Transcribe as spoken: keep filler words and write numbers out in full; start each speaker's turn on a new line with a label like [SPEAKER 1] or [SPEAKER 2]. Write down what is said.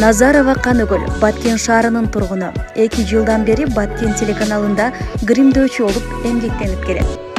[SPEAKER 1] Назарова Каныгөл, Баткен шаарынын тургуну. эки жылдан бери Баткен телеканалында гримдөөчү болуп эмгектенип келет.